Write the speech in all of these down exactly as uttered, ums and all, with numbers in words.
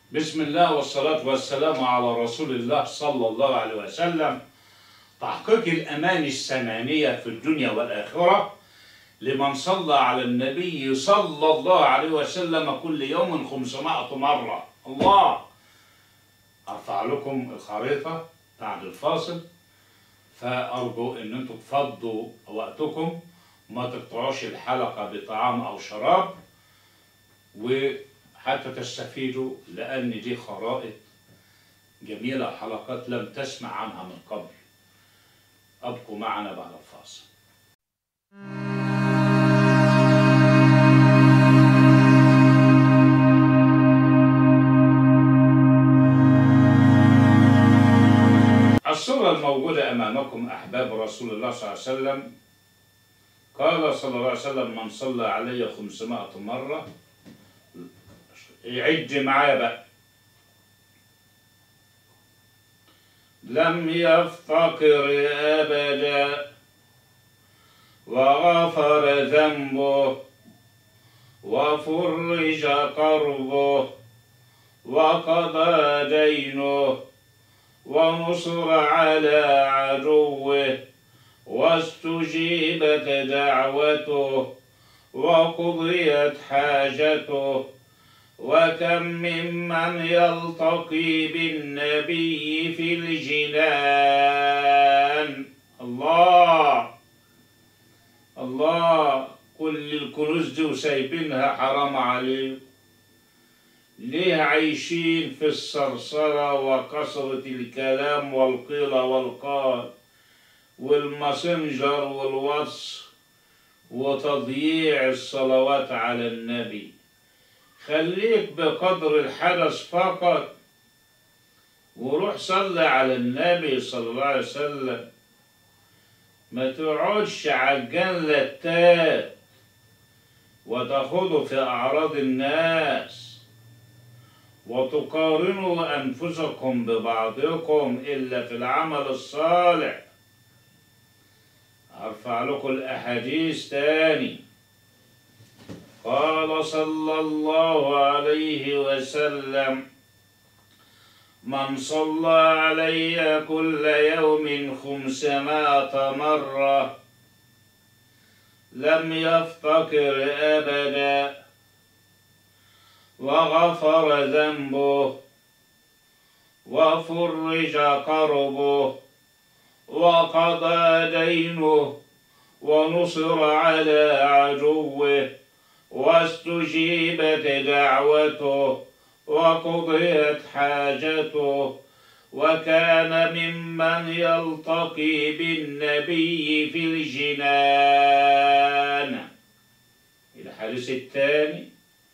بسم الله والصلاة والسلام على رسول الله صلى الله عليه وسلم. تحقيق الأماني الثمانية في الدنيا والآخرة لمن صلى على النبي صلى الله عليه وسلم كل يوم خمسمائة مرة. الله، أرفع لكم الخريطة بعد الفاصل، فأرجو أن أنتم تفضوا وقتكم وما تقطعوش الحلقة بطعام أو شراب، وحتى تستفيدوا، لأن دي خرائط جميلة، حلقات لم تسمع عنها من قبل. أبقوا معنا بعد الفاصل. الصورة الموجودة أمامكم أحباب رسول الله صلى الله عليه وسلم، قال صلى الله عليه وسلم: من صلى علي خمسمائة مرة، يعد معايا بقى، لم يفتقر أبدا وغفر ذنبه وفرج كربه وقضى دينه ونصر على عدوه واستجيبت دعوته وقضيت حاجته. وكم ممن يلتقي بالنبي في الجنان. الله الله، كل الكنوز دي وسايبينها، حرام عليكم. ليه عايشين في الصرصرة وكثرة الكلام والقيل والقال والماسنجر والواتس وتضييع الصلوات على النبي؟ خليك بقدر الحدث فقط، وروح صلي على النبي صلى الله عليه وسلم. ما تقعدش عجان لتات وتاخدوا في أعراض الناس وتقارنوا أنفسكم ببعضكم إلا في العمل الصالح. أرفع لكم الأحاديث تاني. قال صلى الله عليه وسلم: من صلى علي كل يوم خمسمائة مرة لم يفتقر أبدا وغفر ذنبه وفرج كربه وقضى دينه ونصر على عدوه واستجيبت دعوته وقضيت حاجته. وكان ممن يلتقي بالنبي في الجنان. الحديث الثاني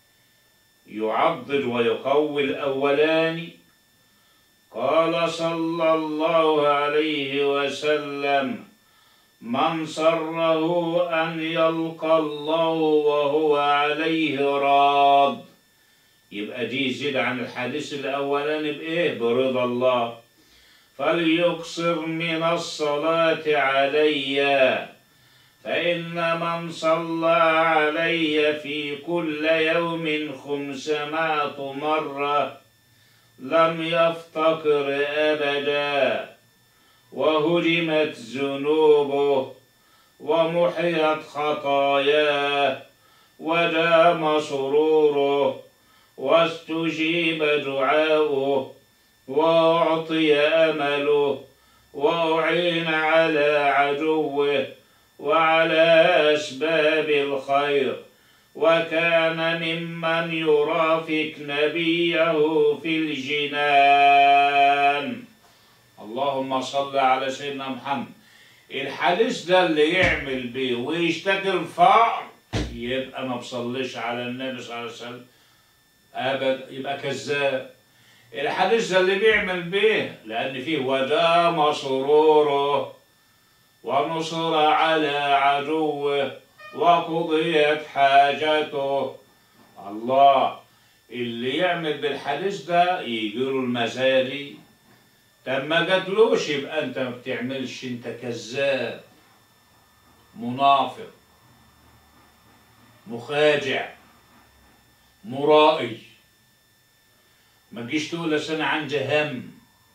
يعضد ويقوي الأولاني. قال صلى الله عليه وسلم: من سره أن يلقى الله وهو عليه راض. يبقى دي يزيد عن الحديث الأولاني بإيه؟ برضا الله. فليقصر من الصلاة علي، فإن من صلى علي في كل يوم خمسمائة مرة لم يفتقر أبدا وهدمت ذنوبه ومحيت خطاياه ودام سروره واستجيب دعاؤه وأعطي أمله وأعين على عدوه وعلى أسباب الخير. وكان ممن يرافق نبيه في الجنان. اللهم صل على سيدنا محمد. الحديث ده اللي يعمل بيه ويشتكي الفقر يبقى ما بصليش على النبي صلى الله عليه وسلم أبدا، يبقى كذاب. الحديث ده اللي بيعمل بيه لأن فيه ودام سروره ونصر على عدوه وقضيت حاجته. الله، اللي يعمل بالحديث ده يجيله المزاري. طب ما جاتلوش يبقى انت ما بتعملش، انت كذاب منافق مخادع مرائي. ما تجيش تقول أصل أنا عندي هم.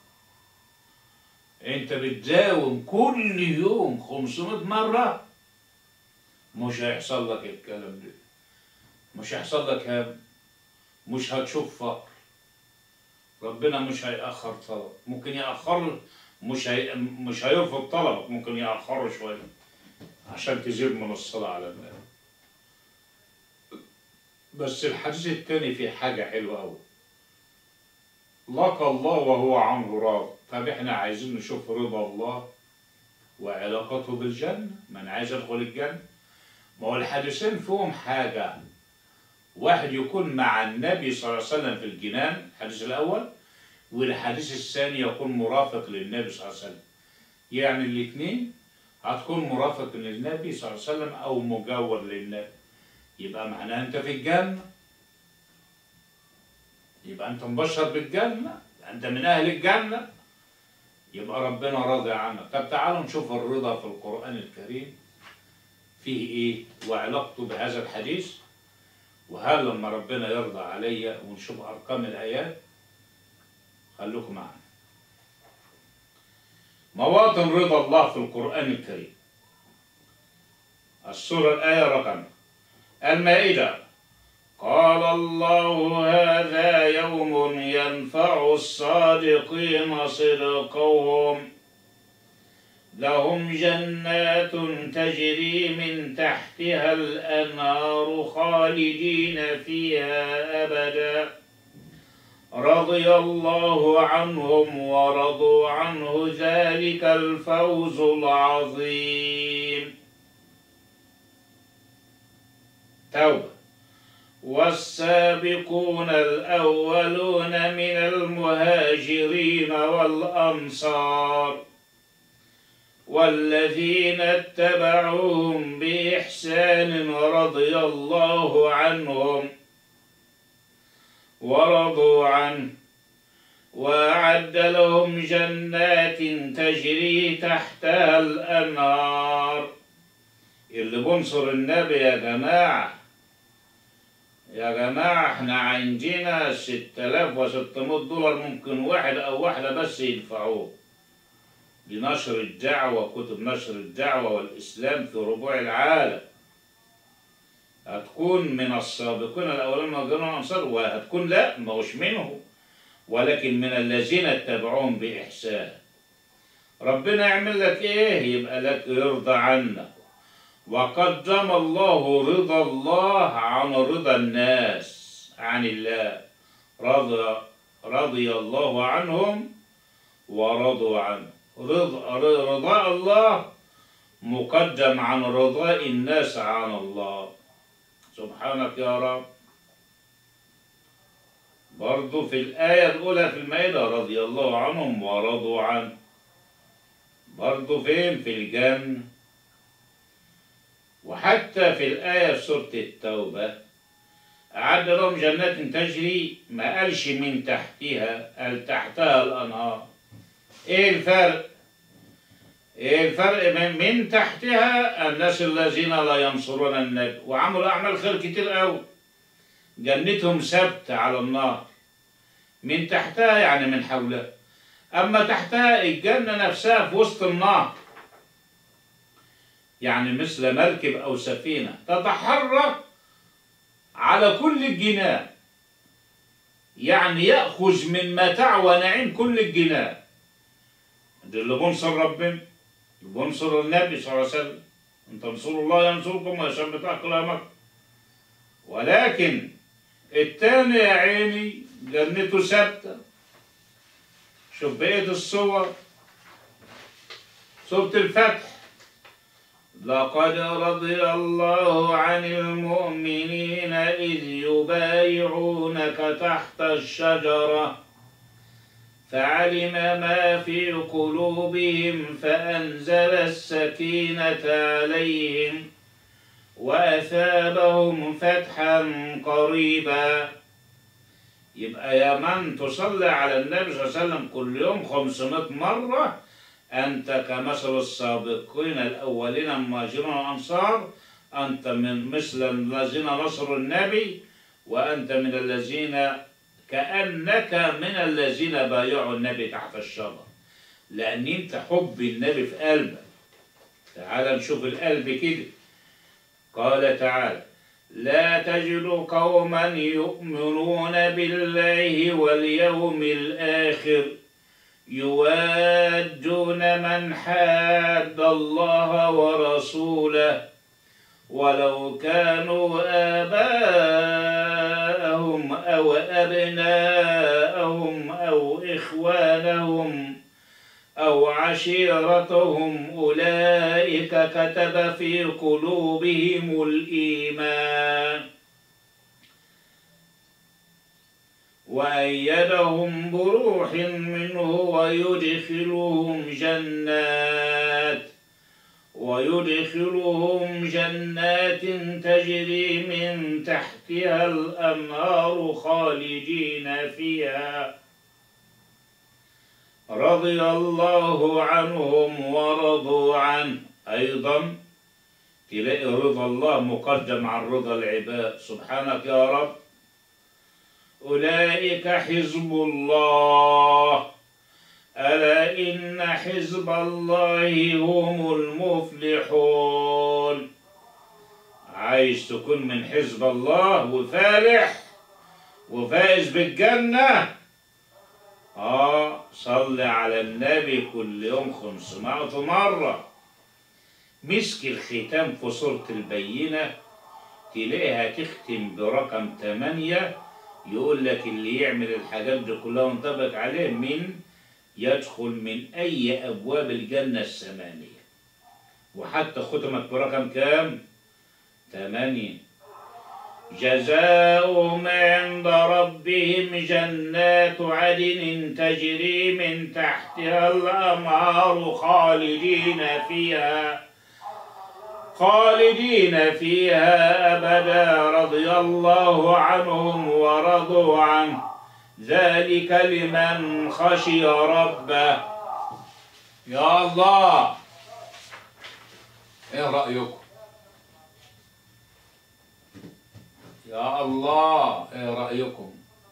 أنت بتداوم كل يوم خمسمائة مرة، مش هيحصل لك الكلام ده، مش هيحصل لك هم، مش هتشوف فقر. ربنا مش هيأخر طلب، ممكن يأخر، مش هي... مش هيرفض طلبك، ممكن يأخره شوية عشان تزيد من الصلاة على النبي. بس الحديث التاني فيه حاجة حلوة أوي، لقى الله وهو عنه راض. طب احنا عايزين نشوف رضا الله وعلاقته بالجنة، ما أنا عايز أدخل الجنة. ما هو الحديثين فيهم حاجة، واحد يكون مع النبي صلى الله عليه وسلم في الجنان الحديث الأول، والحديث الثاني يكون مرافق للنبي صلى الله عليه وسلم. يعني الاثنين هتكون مرافق للنبي صلى الله عليه وسلم أو مجاور للنبي، يبقى معناه أنت في الجنة، يبقى أنت مبشر بالجنة، أنت من أهل الجنة، يبقى ربنا راضي عنك. طب تعالوا نشوف الرضا في القرآن الكريم فيه إيه وعلاقته بهذا الحديث، وهل لما ربنا يرضى عليا، ونشوف أرقام الآيات. خلوكم معنا. مواطن رضا الله في القرآن الكريم. السورة الآية رقم المائدة. قال الله هذا يوم ينفع الصادقين صدقهم، لهم جنات تجري من تحتها الأنهار خالدين فيها أبدا، رضي الله عنهم ورضوا عنه ذلك الفوز العظيم. توبة. والسابقون الأولون من المهاجرين والأنصار والذين اتبعوهم بإحسان رضي الله عنهم ورضوا عنه، وأعد لهم جنات تجري تحتها الأنهار. اللي بنصر النبي يا جماعة، يا جماعة احنا عندنا ستة آلاف وستمائة دولار ممكن واحد أو واحدة بس يدفعوه لنشر الدعوة، كتب نشر الدعوة والإسلام في ربوع العالم. هتكون من السابقين الأولين من المهاجرين والأنصار، وهتكون لا ما هوش منهم، ولكن من الذين اتبعوهم بإحسان. ربنا يعمل لك إيه؟ يبقى لك يرضى عنك. وقدم الله رضا الله عن رضا الناس عن الله، رضي رضي الله عنهم ورضوا عنه. رضا رضاء الله مقدم عن رضاء الناس عن الله. سبحانك يا رب. برضو في الآية الأولى في المائدة رضي الله عنهم ورضوا عنه. برضو فين؟ في الجنة. وحتى في الآية في سورة التوبة أعد لهم جنات تجري، ما قالش من تحتها، قال تحتها الأنهار. إيه الفرق؟ إيه الفرق من, من تحتها؟ الناس الذين لا ينصرون النبي وعملوا أعمال خير كتير قوي، جنتهم ثابتة على النار. من تحتها يعني من حولها. أما تحتها الجنة نفسها في وسط النار، يعني مثل مركب أو سفينة تتحرك على كل الجنان، يعني يأخذ من متاع ونعيم كل الجنان. ده اللي بنصر ربنا، اللي بنصر النبي صلى الله عليه وسلم. إن تنصروا الله ينصركم ويثبت أقدامكم. ولكن التاني يا عيني جنته ثابتة. شوف بقية الصور. سورة الفتح. لقد رضي الله عن المؤمنين إذ يبايعونك تحت الشجرة فعلم ما في قلوبهم فأنزل السكينة عليهم وأثابهم فتحا قريبا. يبقى يا من تصلي على النبي صلى الله عليه وسلم كل يوم خمسمائة مرة، أنت كمثل السابقين الأولين المهاجرين والأنصار، أنت من مثل الذين نصروا النبي، وأنت من الذين كأنك من الذين بايعوا النبي تحت الشجرة، لأن أنت حب النبي في قلبك. تعال نشوف القلب كده. قال تعالى: لا تجد قوما يؤمنون بالله واليوم الآخر يوادون من حاد الله ورسوله ولو كانوا آباءهم أو أبناءهم أو إخوانهم أو عشيرتهم أولئك كتب في قلوبهم الإيمان وأيدهم بروح منه ويدخلهم جنات ويدخلهم جنات تجري من تحتها الأنهار خالدين فيها رضي الله عنهم ورضوا عنه. أيضا تلاقي رضا الله مقدم عن رضا العباد. سبحانك يا رب. أولئك حزب الله ألا إن حزب الله هم المفلحون. عايز تكون من حزب الله وفالح وفائز بالجنة؟ آه صل على النبي كل يوم خمسمائة مرة. مسك الختام في سورة البينة تلاقيها تختم برقم ثمانية، يقول لك اللي يعمل الحاجات دي كلها وينطبق عليه من يدخل من أي أبواب الجنة الثمانية. وحتى ختمت برقم كام؟ ثمانية. جزاؤهم عند ربهم جنات عدن تجري من تحتها الأنهار خالدين فيها خالدين فيها أبدا رضي الله عنهم ورضوا عنه ذلك لمن خشي ربه. يا الله، ايه رأيكم؟ يا الله، ايه رأيكم؟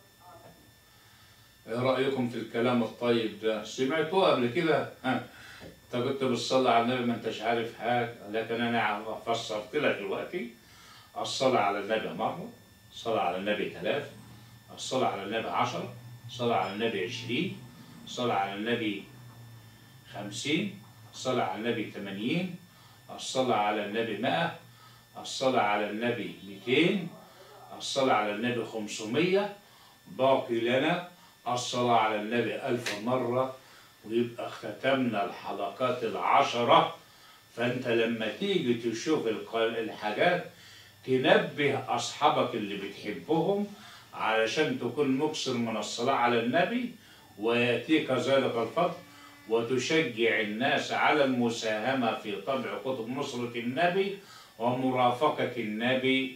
ايه رأيكم في الكلام الطيب ده؟ سمعتوه قبل كده؟ ها، انت كنت بتصلي على النبي ما انتش عارف حاجة، لكن انا فسرت لك دلوقتي. الصلاة على النبي مرة، الصلاة على النبي ثلاث، الصلاة على النبي عشرة، الصلاة على النبي عشرين، الصلاة على النبي خمسين، الصلاة على النبي ثمانين، الصلاة على النبي مائة، الصلاة على النبي مئتين، الصلاة على النبي خمسمية، باقي لنا الصلاة على النبي ألف مرة، ويبقى ختمنا الحلقات العشرة. فأنت لما تيجي تشوف الحاجات تنبه أصحابك اللي بتحبهم علشان تكون مكثر من الصلاة على النبي، ويأتيك ذلك الفضل، وتشجع الناس على المساهمة في طبع كتب نصرة النبي ومرافقة النبي.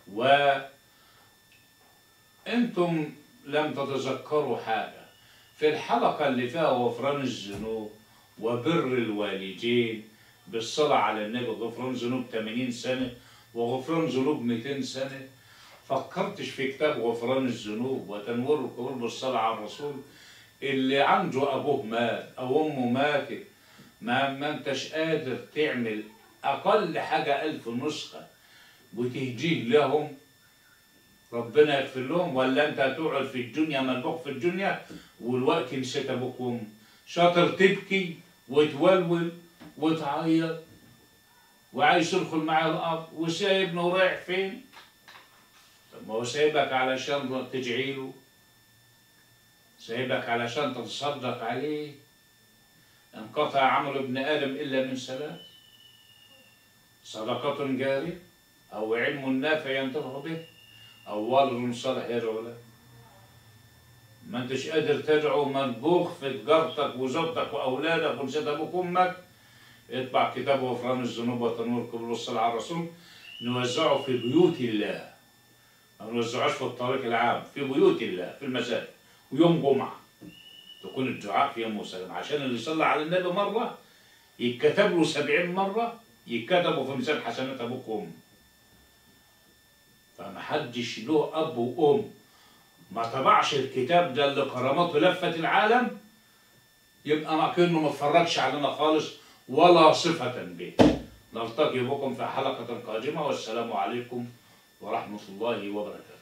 وأنتم لم تتذكروا حاجة في الحلقة اللي فيها غفران الذنوب وبر الوالدين بالصلاة على النبي، غفران ذنوب ثمانين سنة وغفران ذنوب مئتين سنة. فكرتش في كتاب غفران الذنوب وتنوير القبور بالصلاة على الرسول؟ اللي عنده أبوه مات أو أمه ماتت، ما, ما انتش قادر تعمل أقل حاجة ألف نسخة وتهديه لهم، ربنا يغفر لهم؟ ولا أنت هتقعد في الدنيا ملبوخ في الدنيا والوقت نسيت أبوك وأمك؟ شاطر تبكي وتولول وتعيط وعايز تدخل معاه الأرض وسايبنا ورايح فين؟ طب ما هو سايبك علشان تدعي له، سايبك علشان تتصدق عليه. انقطع عمل ابن آدم إلا من ثلاث: صدقة جارية أو علم نافع ينتفع به أو والد صالح يدعو له. ما انتش قادر تدعو منبوخ في تجارتك وزوجتك وأولادك ونسيت أبوك وأمك؟ اطبع كتاب غفران الذنوب وتنوير القبور والصلاة على الرسول، نوزعه في بيوت الله، ما نوزعوش في الطريق العام، في بيوت الله في المساجد، ويوم جمعة تكون الدعاء في يوم وسلم، عشان اللي صلى على النبي مرة يتكتب له سبعين مرة يتكتبوا في ميزان حسنات أبوك وأمك. فمحدش له أب وأم ما طبعش الكتاب ده اللي كرامته لفت العالم، يبقى ما كأنه ما اتفرجش علينا خالص ولا صفة به. نلتقي بكم في حلقة قادمة، والسلام عليكم ورحمة الله وبركاته.